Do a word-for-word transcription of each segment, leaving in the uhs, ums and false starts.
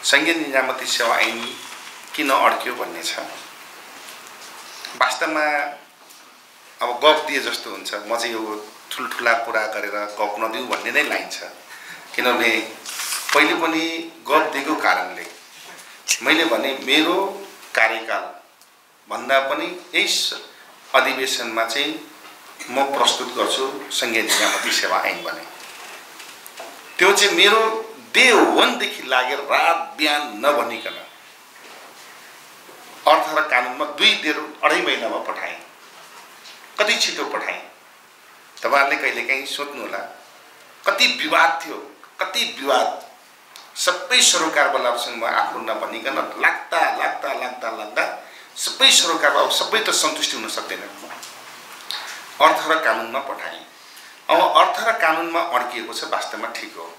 सङ्घीय निजामती सेवा ऐन किन अड्क्यो भन्ने छ। वास्तवमा अब गफ दिए जस्तो हुन्छ, म चाहिँ यो ठुल्ठुला कुरा गरेर गफ नदिउँ भन्ने नै लाइन छ। किनभने पहिले पनि गफ दिएको कारणले मैले भने मेरो कार्यकाल भन्दा पनि यस अधिवेशनमा चाहिँ म प्रस्तुत गर्छु सङ्घीय निजामती सेवा ऐन भने। त्यो चाहिँ मेरो डे वानदेखि लागेर रात बिहान नभनिकन अर्थ र कानुनमा दुई डेढ अढाई महिनामा पठाएँ। कति छिटो पठाएँ तपाईँहरूले कहिलेकाहीँ सोध्नु होला। कति विवाद थियो, कति विवाद सबै सरोकारवालाहरूसँग म आफ्नो नभनिकन लाग्दा लाग्दा लाग्दा लाग्दा सबै सरोकारवाला सबै त सन्तुष्टि हुन सक्दैन, अर्थ र कानुनमा पठाएँ। अब अर्थ र कानुनमा अड्किएको छ, वास्तवमा ठिक हो।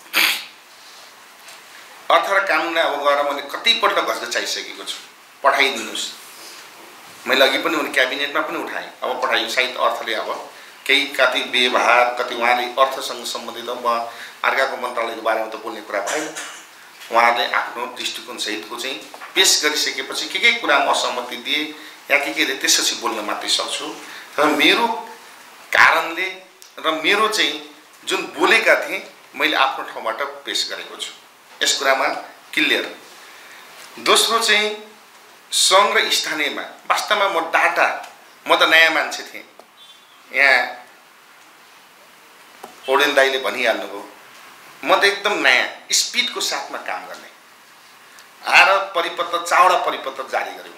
अर्थ र कानुनलाई अब गएर मैले कतिपल्ट घचघचाइसकेको छु, पठाइदिनुहोस्। मैले अघि पनि उनी क्याबिनेटमा पनि उठाएँ, अब पठाइयो। सायद अर्थले अब केही कति व्यवहार कति उहाँले अर्थसँग सम्बन्धित म अर्काको मन्त्रालयको बारेमा त बोल्ने कुरा भएन। उहाँले आफ्नो दृष्टिकोणसहितको चाहिँ पेस गरिसकेपछि के के कुरामा असहमति दिए या के के त्यसपछि बोल्न मात्रै सक्छु। तर मेरो कारणले र मेरो चाहिँ जुन बोलेका थिएँ मैले आफ्नो ठाउँबाट पेस गरेको छु, यस कुरामा क्लियर। दोस्रो चाहिँ सङ्घ र स्थानीयमा वास्तवमा म डाटा, म त नयाँ मान्छे थिएँ। यहाँ पौडेल दाईले भनिहाल्नुभयो, म त एकदम नयाँ स्पिडको साथमा काम गर्ने। आएर परिपत्र चावडा परिपत्र जारी गर्यो।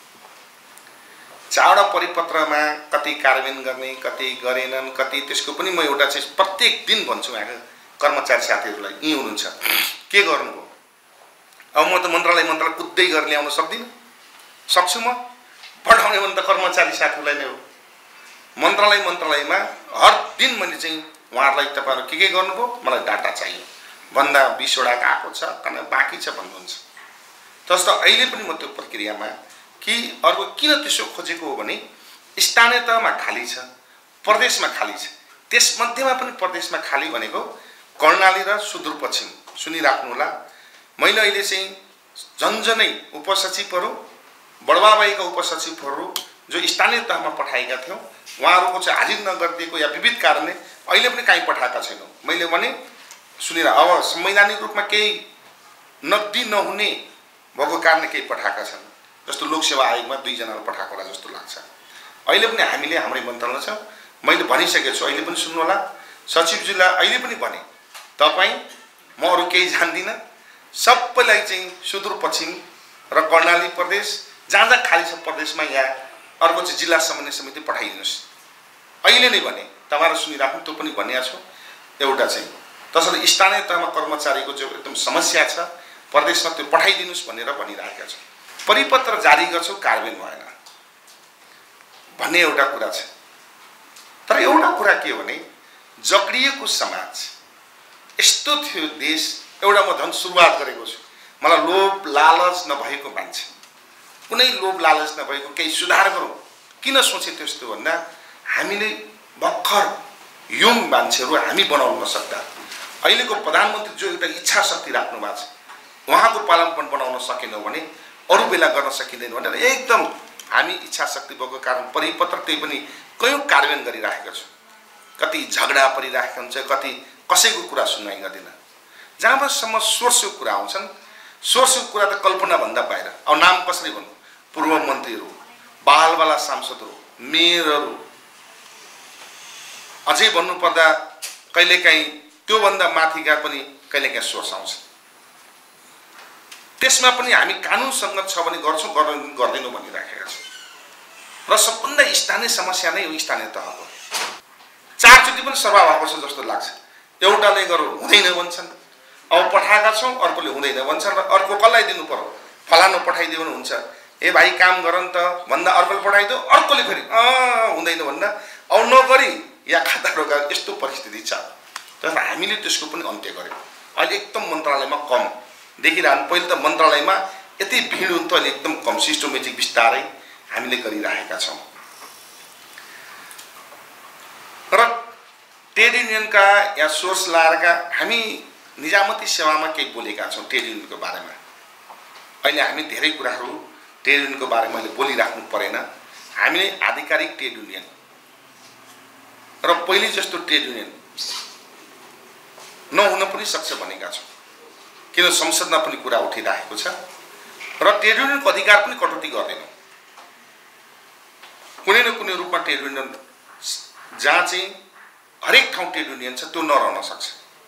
चावडा परिपत्रमा कति कार्यान्वयन गर्ने, कति गरेनन्, कति त्यसको पनि म एउटा चाहिँ प्रत्येक दिन भन्छु यहाँको कर्मचारी साथीहरूलाई, यहीँ हुनुहुन्छ के गर्नुभयो। अब म त मन्त्रालय मन्त्रालय कुद्दै गरेर ल्याउन सक्दिनँ। सक्छु म पठाउने भने त कर्मचारी साथीलाई नै हो। मन्त्रालय मन्त्रालयमा हर दिन मैले चाहिँ उहाँहरूलाई तपाईँहरू के के गर्नुभयो मलाई डाटा चाहियो भन्दा बिसवटा आएको छ, कन बाँकी छ भन्नुहुन्छ। जस्तो अहिले पनि म त्यो प्रक्रियामा कि अर्को किन त्यसो खोजेको हो भने स्थानीय तहमा खाली छ, प्रदेशमा खाली छ। त्यसमध्येमा पनि प्रदेशमा खाली भनेको कर्णाली र सुदूरपश्चिम। सुनिराख्नु होला, मैले अहिले चाहिँ झन्झनै उपसचिवहरू, बडबाबाईका उपसचिवहरू जो स्थानीय तहमा पठाएका थियौँ उहाँहरूको चाहिँ हाजिर नगरिदिएको या विविध कारणले अहिले पनि कहीँ पठाएका छैनौँ। मैले भने सुनेर अब संवैधानिक रूपमा केही नगदी नहुने भएको कारणले केही पठाएका छन्। जस्तो लोकसेवा आयोगमा दुईजनालाई पठाएको होला जस्तो लाग्छ। अहिले पनि हामीले हाम्रै मन्त्रालय छ, मैले भनिसकेको छु। अहिले पनि सुन्नु होला, सचिवज्यूलाई अहिले पनि भने तपाईँ म अरू केही जान्दिनँ, सबैलाई चाहिँ सुदूरपश्चिम र कर्णाली प्रदेश जहाँ जहाँ खाली छ प्रदेशमा या अर्को चाहिँ जिल्ला समन्वय समिति पठाइदिनुहोस्। अहिले नै भने तपाईँहरू सुनिराख्नु, त्यो पनि भनिएको छु। एउटा चाहिँ त्यसैले स्थानीय तहमा कर्मचारीको जो एकदम समस्या छ प्रदेशमा त्यो पठाइदिनुहोस् भनेर भनिरहेका छौँ। परिपत्र जारी गर्छौँ, कार्यान्वयन भएन भन्ने एउटा कुरा छ। तर एउटा कुरा के हो भने जक्रिएको समाज यस्तो थियो देश। एउटा म झन् सुरुवात गरेको छु, मलाई लोभ लालच नभएको मान्छे, कुनै लोभ लालच नभएको केही सुधार गरौँ किन सोचे त्यस्तो भन्दा हामीले भर्खर युङ मान्छेहरू हामी बनाउन नसक्दा अहिलेको प्रधानमन्त्री जो एउटा इच्छा शक्ति राख्नु भएको छ उहाँको पालनपन बनाउन सकेनौँ भने अरू बेला गर्न सकिँदैन भनेर एकदम हामी इच्छा शक्ति भएको कारण परिपत्र त्यही पनि कयौँ कार्यान्वयन गरिराखेका छौँ। कति झगडा परिराखेका हुन्छ, कति कसैको कुरा सुनवाई गर्दैन। जहाँसम्म सोर्सको कुरा आउँछन्, सोर्सको कुरा त कल्पनाभन्दा बाहिर। अब नाम कसरी भन्नु, पूर्व मन्त्रीहरू, बालवाला सांसदहरू, मेयरहरू, अझै भन्नुपर्दा कहिलेकाहीँ त्योभन्दा माथिका पनि कहिलेकाहीँ सोर्स आउँछ। त्यसमा पनि हामी कानुनसँग छ भने गर्छौँ, गर्दैनौँ भनिराखेका छौँ। र सबभन्दा स्थानीय समस्या नै हो स्थानीय तहको। चारचोटि पनि सभा भएको छ जस्तो लाग्छ। एउटाले गरौँ हुँदैन भन्छन्, अब पठाएका छौँ, अर्कोले हुँदैन भन्छन्, र अर्को कसलाई दिनु पर्यो, फलानु पठाइदियो भने हुन्छ, ए भाइ काम गर नि त भन्दा अर्कोले पठाइदियो, अर्कोले फेरि अँ हुँदैन भन्दा अब नगरी या खाता रोका, यस्तो परिस्थिति छ। तर हामीले त्यसको पनि अन्त्य गर्यौँ। अहिले एकदम मन्त्रालयमा कम देखिरहनु। पहिले त मन्त्रालयमा यति भिड हुन्थ्यो, अहिले एकदम कम सिस्टमेटिक बिस्तारै हामीले गरिरहेका छौँ। र ट्रेड युनियनका या सोर्स लाएरका हामी निजामती सेवामा केही बोलेका छौँ ट्रेड युनियनको बारेमा। अहिले हामी धेरै कुराहरू ट्रेड युनियनको बारेमा मैले बोलिराख्नु परेन। हामीले आधिकारिक ट्रेड युनियन र पहिले जस्तो ट्रेड युनियन नहुन पनि सक्छ भनेका छौँ, किन संसदमा पनि कुरा उठिरहेको छ र ट्रेड युनियनको अधिकार पनि कटौती गर्दैनौँ। कुनै न कुनै रूपमा ट्रेड युनियन जहाँ चाहिँ हरेक ठाउँ ट्रेड युनियन छ त्यो नरहन सक्छ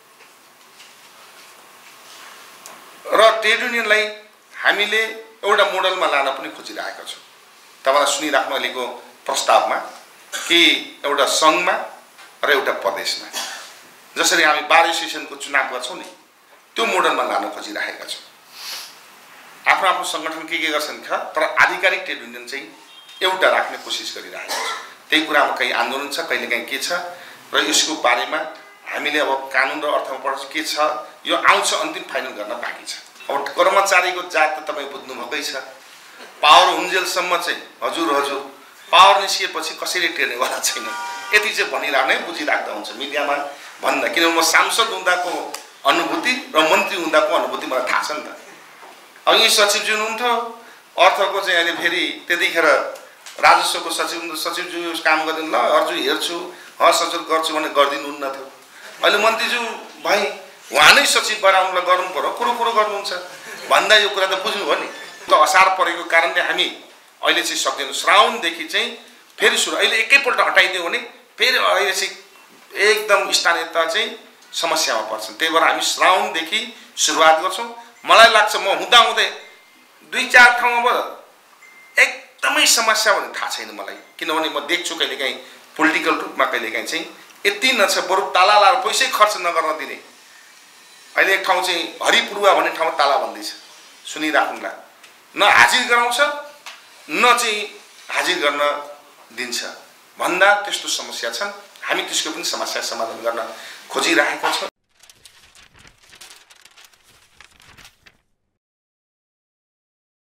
र ट्रेड युनियनलाई हामीले एउटा मोडलमा लान पनि खोजिरहेका छौँ। तपाईँलाई सुनिराख्नु अहिलेको प्रस्तावमा कि एउटा सङ्घमा र एउटा प्रदेशमा जसरी हामी बार एसोसिएसनको चुनाव गर्छौँ नि त्यो मोडलमा लान खोजिरहेका छौँ। आफ्नो आफ्नो सङ्गठन के के गर्छन् ख तर आधिकारिक ट्रेड युनियन चाहिँ एउटा राख्ने कोसिस गरिरहेका छौँ। त्यही कुरामा कहीँ आन्दोलन छ, कहिलेकाहीँ के छ र यसको बारेमा हामीले अब कानुन र अर्थमा पढ्छ के छ, यो आउँछ अन्तिम फाइनल गर्न बाँकी छ। अब कर्मचारीको जात त तपाईँ बुझ्नुभएकै छ, पावर हुन्जेलसम्म चाहिँ हजुर हजुर पावर निस्किएपछि कसैले टेर्नेवाला छैन, यति चाहिँ भनिरहनै बुझिराख्दा हुन्छ मिडियामा भन्दा। किनभने म सांसद हुँदाको अनुभूति र मन्त्री हुँदाको अनुभूति मलाई थाहा छ नि त। अब यी सचिवजी हुनुहुन्थ्यो अर्थको चाहिँ अहिले फेरि त्यतिखेर राजस्वको सचिव सचिवज्यू काम गरिदिनु ल अर्जु हेर्छु हस् हजुर गर्छु भने गरिदिनुहुन्न थियो। अहिले मन्त्रीज्यू भाइ उहाँ नै सचिव गराउनुलाई गर्नु पर्यो, कुरो कुरो गर्नुहुन्छ भन्दा यो कुरा त बुझ्नु हो नि। त असार परेको कारणले हामी अहिले चाहिँ सक्दैनौँ। श्रावणदेखि चाहिँ फेरि सुरु, अहिले एकैपल्ट हटाइदियो भने फेरि अहिले चाहिँ एकदम स्थानीयता चाहिँ समस्यामा पर्छन्। त्यही भएर हामी श्रावणदेखि सुरुवात गर्छौँ। मलाई लाग्छ म हुँदाहुँदै दुई चार ठाउँमा एकदमै समस्या भने थाहा छैन मलाई, किनभने म देख्छु कहिलेकाहीँ पोलिटिकल रूपमा कहिलेकाहीँ चाहिँ यति नछ बरु ताला लाएर पैसै खर्च नगर्न दिने। अहिले एक ठाउँ चाहिँ हरिपुरुवा भन्ने ठाउँमा ताला बन्दैछ, सुनिराख्नुला, न हाजिर गराउँछ न चाहिँ हाजिर गर्न दिन्छ भन्दा त्यस्तो समस्या छन्। हामी त्यसको पनि समस्या समाधान गर्न खोजिरहेका छौँ।